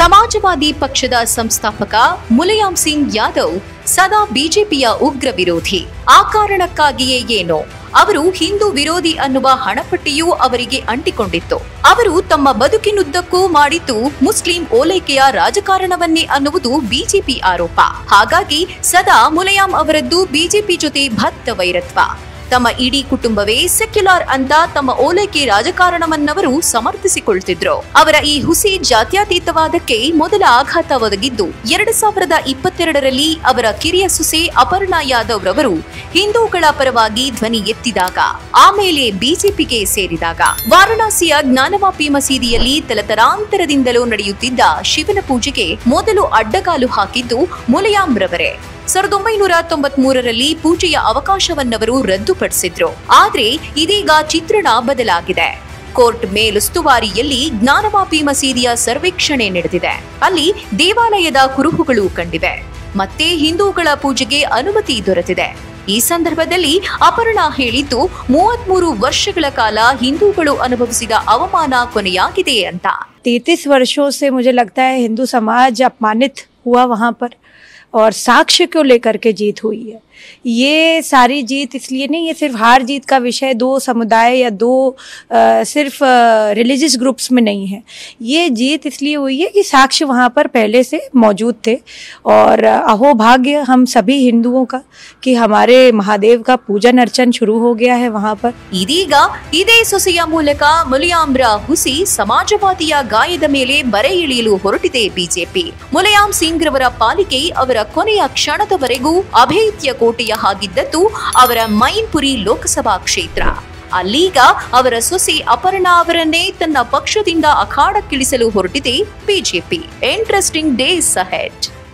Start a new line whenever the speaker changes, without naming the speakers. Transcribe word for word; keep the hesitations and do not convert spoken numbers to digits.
ಸಮಾಜವಾದಿ ಪಕ್ಷದ ಸಂಸ್ಥಾಪಕ ಮುಲಾಯಂ ಸಿಂಗ್ ಯಾದವ್ ಸದಾ ಬಿಜೆಪಿಯ ಉಗ್ರ ವಿರೋಧಿ. ಆ ಕಾರಣಕ್ಕಾಗಿಯೇ ಏನೋ ಅವರು ಹಿಂದೂ ವಿರೋಧಿ ಅನ್ನುವ ಹಣಪಟ್ಟಿಯೂ ಅವರಿಗೆ ಅಂಟಿಕೊಂಡಿತ್ತು. ಅವರು ತಮ್ಮ ಬದುಕಿನುದ್ದಕ್ಕೂ ಮಾಡಿದ್ದು ಮುಸ್ಲಿಂ ಓಲೈಕೆಯ ರಾಜಕಾರಣವನ್ನೇ ಅನ್ನುವುದು ಬಿಜೆಪಿ ಆರೋಪ. ಹಾಗಾಗಿ ಸದಾ ಮುಲಾಯಂ ಅವರದ್ದು ಬಿಜೆಪಿ ಜೊತೆ ಭತ್ತ ವೈರತ್ವ. ತಮ್ಮ ಇಡೀ ಕುಟುಂಬವೇ ಸೆಕ್ಯುಲರ್ ಅಂತ ತಮ್ಮ ಓಲೈಕೆ ರಾಜಕಾರಣವನ್ನವರು ಸಮರ್ಥಿಸಿಕೊಳ್ತಿದ್ರು. ಅವರ ಈ ಹುಸಿ ಜಾತ್ಯತೀತವಾದಕ್ಕೆ ಮೊದಲ ಆಘಾತ ಒದಗಿದ್ದು ಎರಡ್ ಸಾವಿರದ ಇಪ್ಪತ್ತೆರಡರಲ್ಲಿ ಅವರ ಕಿರಿಯ ಸೊಸೆ ಅಪರ್ಣಾ ಯಾದವ್ ರವರು ಹಿಂದೂಗಳ ಪರವಾಗಿ ಧ್ವನಿ ಎತ್ತಿದಾಗ, ಆಮೇಲೆ ಬಿಜೆಪಿಗೆ ಸೇರಿದಾಗ. ವಾರಣಾಸಿಯ ಜ್ಞಾನವಾಪಿ ಮಸೀದಿಯಲ್ಲಿ ತಲತಲಾಂತರದಿಂದಲೂ ನಡೆಯುತ್ತಿದ್ದ ಶಿವನ ಪೂಜೆಗೆ ಮೊದಲು ಅಡ್ಡಗಾಲು ಹಾಕಿದ್ದು ಮುಲಾಯಂ ರವರೇ. ಸಾವಿರದ ಒಂಬೈನೂರ ತೊಂಬತ್ ಮೂರರಲ್ಲಿ ಪೂಜೆಯ ಅವಕಾಶವನ್ನವರು ರದ್ದುಪಡಿಸಿದ್ರು. ಆದ್ರೆ ಇದೀಗ ಚಿತ್ರಣ ಬದಲಾಗಿದೆ. ಕೋರ್ಟ್ ಮೇಲುಸ್ತುವಾರಿಯಲ್ಲಿ ಜ್ಞಾನವಾಪಿ ಮಸೀದಿಯ ಸರ್ವೇಕ್ಷಣೆ ನಡೆದಿದೆ. ಅಲ್ಲಿ ದೇವಾಲಯದ ಕುರುಹುಗಳು ಕಂಡಿವೆ. ಮತ್ತೆ ಹಿಂದೂಗಳ ಪೂಜೆಗೆ ಅನುಮತಿ ದೊರೆತಿದೆ. ಈ ಸಂದರ್ಭದಲ್ಲಿ ಅಪರ್ಣಾ ಹೇಳಿದ್ದು ಮೂವತ್ಮೂರು ವರ್ಷಗಳ ಕಾಲ ಹಿಂದೂಗಳು ಅನುಭವಿಸಿದ ಅವಮಾನ ಕೊನೆಯಾಗಿದೆ ಅಂತ.
तैंतीस वर्षों से मुझे लगता है हिंदू समाज अपमानित हुआ वहाँ पर, और साक्ष्य को लेकर के जीत हुई है. ये सारी जीत इसलिए नहीं, ये सिर्फ हार जीत का विषय दो समुदाय या दो आ, सिर्फ रिलीजियस ग्रुप्स में नहीं है. ये जीत इसलिए हुई है कि साक्ष्य वहाँ पर पहले से मौजूद थे. और अहो भाग्य हम सभी हिंदुओं का कि हमारे महादेव का पूजन अर्चन शुरू हो गया है वहाँ पर.
ಇದೀಗ ಇದೇ ಸೊಸೆಯ ಮೂಲಕ ಮುಲಾಯಂರ ಹುಸಿ ಸಮಾಜವಾದಿಯ ಗಾಯದ ಮೇಲೆ ಬರೆ ಇಳಿಯಲು ಹೊರಟಿದೆ ಬಿಜೆಪಿ. ಮುಲಾಯಂ ಸಿಂಗ್ ರವರ ಪಾಲಿಕೆ ಅವರ ಕೊನೆಯ ಕ್ಷಣದವರೆಗೂ ಅಭೇದ್ಯ ಕೋಟೆಯ ಹಾಗಿದ್ದದ್ದು ಅವರ ಮೈನ್ಪುರಿ ಲೋಕಸಭಾ ಕ್ಷೇತ್ರ. ಅಲ್ಲೀಗ ಅವರ ಸೊಸೆ ಅಪರ್ಣಾ ಅವರನ್ನೇ ತನ್ನ ಪಕ್ಷದಿಂದ ಅಖಾಡಕ್ಕಿಳಿಸಲು ಹೊರಟಿದೆ ಬಿಜೆಪಿ. Interesting days ahead.